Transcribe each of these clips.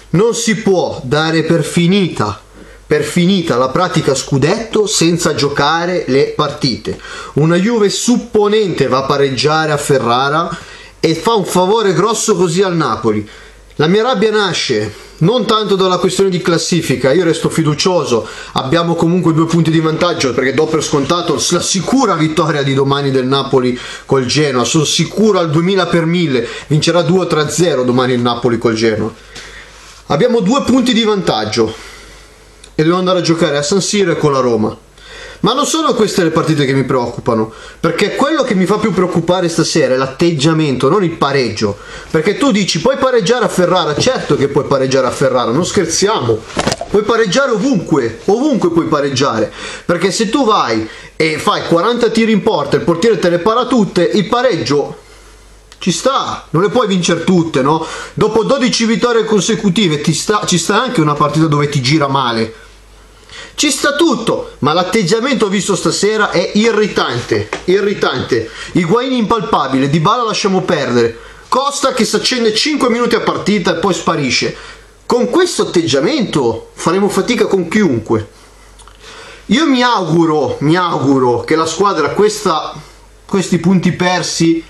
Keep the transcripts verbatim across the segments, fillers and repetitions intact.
Non si può dare per finita per finita la pratica scudetto senza giocare le partite. Una Juve supponente va a pareggiare a Ferrara e fa un favore grosso così al Napoli. La mia rabbia nasce non tanto dalla questione di classifica, io resto fiducioso, abbiamo comunque due punti di vantaggio perché do per scontato la sicura vittoria di domani del Napoli col Genoa, sono sicuro al duemila per mille, vincerà due tre a zero domani il Napoli col Genoa. Abbiamo due punti di vantaggio e devo andare a giocare a San Siro e con la Roma. Ma non sono queste le partite che mi preoccupano, perché quello che mi fa più preoccupare stasera è l'atteggiamento, non il pareggio. Perché tu dici puoi pareggiare a Ferrara, certo che puoi pareggiare a Ferrara, non scherziamo, puoi pareggiare ovunque, ovunque puoi pareggiare, perché se tu vai e fai quaranta tiri in porta e il portiere te le para tutte, il pareggio ci sta, non le puoi vincere tutte, no? Dopo dodici vittorie consecutive ti sta, ci sta anche una partita dove ti gira male. Ci sta tutto, ma l'atteggiamento visto stasera è irritante, irritante. Higuaín impalpabile, Dybala lasciamo perdere, Costa che si accende cinque minuti a partita e poi sparisce. Con questo atteggiamento faremo fatica con chiunque. Io mi auguro, mi auguro che la squadra questa, questi punti persi,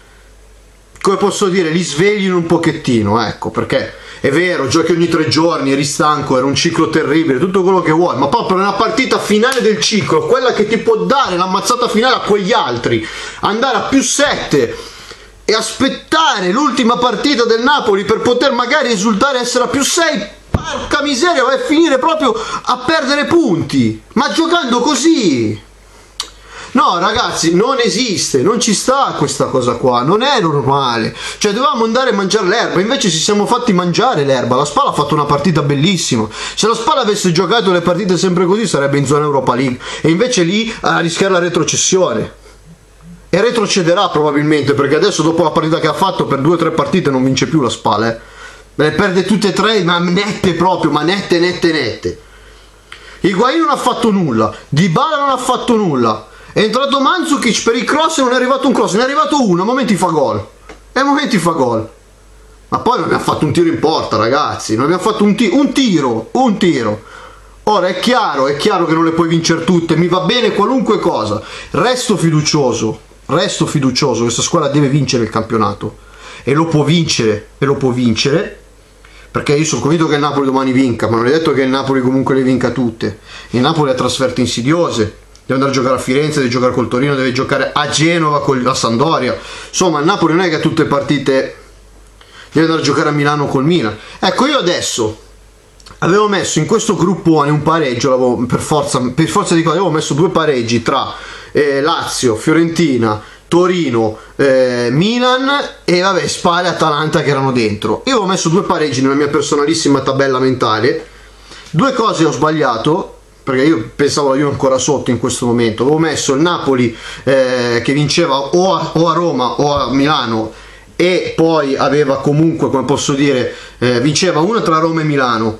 come posso dire, li sveglino un pochettino, ecco, perché è vero, giochi ogni tre giorni, eri stanco, era un ciclo terribile, tutto quello che vuoi, ma proprio nella partita finale del ciclo, quella che ti può dare l'ammazzata finale a quegli altri, andare a più sette e aspettare l'ultima partita del Napoli per poter magari esultare e essere a più sei, porca miseria, vai a finire proprio a perdere punti, ma giocando così. No ragazzi, non esiste, non ci sta questa cosa qua, non è normale. Cioè dovevamo andare a mangiare l'erba, invece ci siamo fatti mangiare l'erba. La Spal ha fatto una partita bellissima. Se la Spal avesse giocato le partite sempre così sarebbe in zona Europa League, e invece lì a rischiare la retrocessione. E retrocederà probabilmente, perché adesso dopo la partita che ha fatto per due o tre partite non vince più la Spal, eh. Le perde tutte e tre, ma nette proprio, ma nette nette nette. Higuaín non ha fatto nulla, Dybala non ha fatto nulla. È entrato Mandzukic per il cross e non è arrivato un cross, ne è arrivato uno, a momenti fa gol, e a momenti fa gol, ma poi non abbiamo fatto un tiro in porta ragazzi, non abbiamo fatto un, ti un tiro, un tiro. Ora è chiaro, è chiaro che non le puoi vincere tutte, mi va bene qualunque cosa, resto fiducioso, resto fiducioso, questa squadra deve vincere il campionato, e lo può vincere, e lo può vincere, perché io sono convinto che il Napoli domani vinca, ma non è detto che il Napoli comunque le vinca tutte, il Napoli ha trasferte insidiose. Deve andare a giocare a Firenze, deve giocare col Torino, deve giocare a Genova con la Sampdoria. Insomma, il Napoli non è che a tutte le partite deve andare a giocare a Milano col Milan. Ecco, io adesso avevo messo in questo gruppone un pareggio, per forza, per forza di cose, avevo messo due pareggi tra eh, Lazio, Fiorentina, Torino, eh, Milan e vabbè, Spal e Atalanta che erano dentro. Io avevo messo due pareggi nella mia personalissima tabella mentale. Due cose ho sbagliato, perché io pensavo la Juve ancora sotto in questo momento. Avevo messo il Napoli eh, che vinceva o a, o a Roma o a Milano, e poi aveva comunque, come posso dire, eh, vinceva una tra Roma e Milano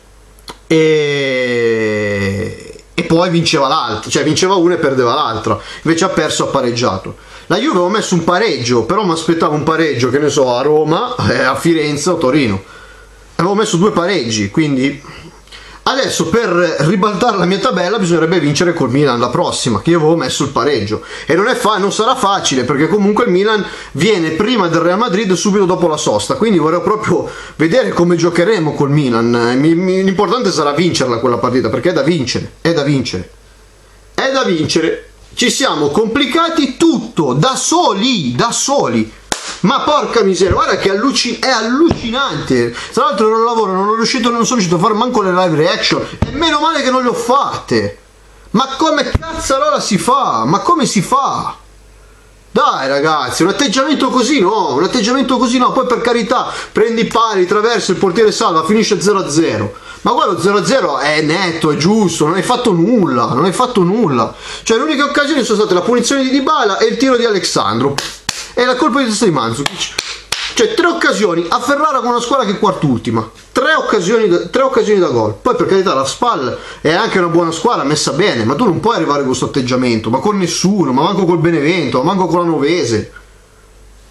e, e poi vinceva l'altra, cioè vinceva una e perdeva l'altra, invece ha perso, ha pareggiato. La Juve avevo messo un pareggio, però mi aspettavo un pareggio, che ne so, a Roma, eh, a Firenze o Torino. Avevo messo due pareggi, quindi adesso per ribaltare la mia tabella bisognerebbe vincere col Milan la prossima, che io avevo messo il pareggio, e non, è fa non sarà facile, perché comunque il Milan viene prima del Real Madrid subito dopo la sosta, quindi vorrei proprio vedere come giocheremo col Milan. L'importante sarà vincerla quella partita, perché è da vincere, è da vincere, è da vincere. Ci siamo complicati tutto da soli, da soli. Ma porca miseria, guarda che allucin è allucinante. Tra l'altro non lavoro, non, riuscito, non sono riuscito a fare manco le live reaction, e meno male che non le ho fatte. Ma come cazzarola si fa? Ma come si fa? Dai ragazzi, un atteggiamento così no, un atteggiamento così no. Poi per carità, prendi i pali, traverso, il portiere salva, finisce zero a zero. Ma guarda, zero a zero è netto, è giusto, non hai fatto nulla, non hai fatto nulla. Cioè le uniche occasioni sono state la punizione di Dybala e il tiro di Alexandro. E la colpa di testa di Mandzukic. Cioè tre occasioni a Ferrara con una squadra che è quart'ultima, tre occasioni, da, tre occasioni da gol. Poi per carità la Spal è anche una buona squadra messa bene, ma tu non puoi arrivare con questo atteggiamento, ma con nessuno, ma manco col Benevento, ma manco con la Novese.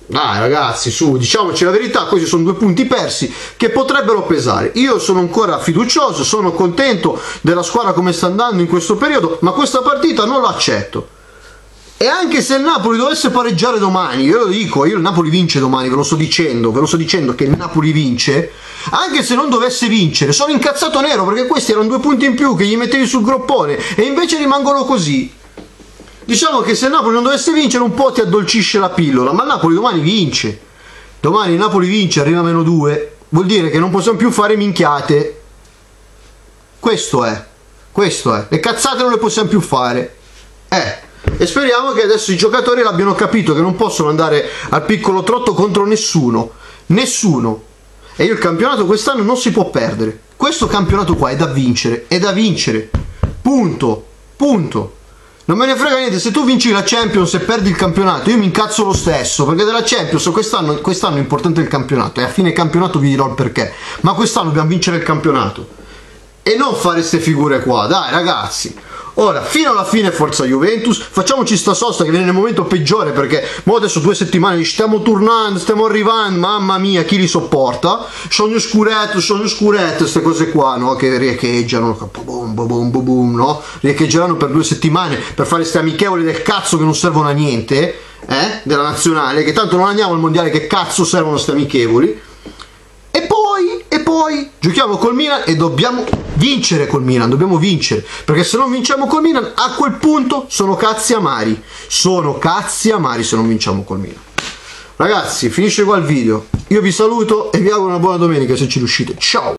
Dai ragazzi, su, diciamoci la verità, questi sono due punti persi che potrebbero pesare. Io sono ancora fiducioso, sono contento della squadra come sta andando in questo periodo, ma questa partita non l'accetto. E anche se il Napoli dovesse pareggiare domani, io lo dico, io il Napoli vince domani, ve lo sto dicendo, ve lo sto dicendo che il Napoli vince, anche se non dovesse vincere, sono incazzato nero perché questi erano due punti in più che gli mettevi sul groppone e invece rimangono così. Diciamo che se il Napoli non dovesse vincere un po' ti addolcisce la pillola, ma il Napoli domani vince. Domani il Napoli vince, arriva a meno due, vuol dire che non possiamo più fare minchiate. Questo è, questo è, le cazzate non le possiamo più fare. Eh, e speriamo che adesso i giocatori l'abbiano capito che non possono andare al piccolo trotto contro nessuno, nessuno. E io il campionato quest'anno non si può perdere. Questo campionato qua è da vincere, è da vincere. Punto, punto. Non me ne frega niente, se tu vinci la Champions e perdi il campionato, io mi incazzo lo stesso, perché della Champions quest'anno quest'anno è importante il campionato, e a fine campionato vi dirò il perché, ma quest'anno dobbiamo vincere il campionato, e non fare ste figure qua, dai ragazzi. Ora, fino alla fine forza Juventus, facciamoci sta sosta che viene nel momento peggiore, perché mo adesso due settimane stiamo tornando, stiamo arrivando, mamma mia, chi li sopporta? Sogno scuretto, sogno scuretto, queste cose qua, no? Che riecheggiano, boom, boom, boom, boom, no? Riecheggeranno per due settimane per fare ste amichevoli del cazzo che non servono a niente, eh? Della nazionale, che tanto non andiamo al mondiale, che cazzo servono ste amichevoli? E poi, e poi, giochiamo col Milan e dobbiamo vincere col Milan, dobbiamo vincere, perché se non vinciamo col Milan, a quel punto sono cazzi amari, sono cazzi amari se non vinciamo col Milan. Ragazzi, finisce qua il video, io vi saluto e vi auguro una buona domenica se ci riuscite, ciao!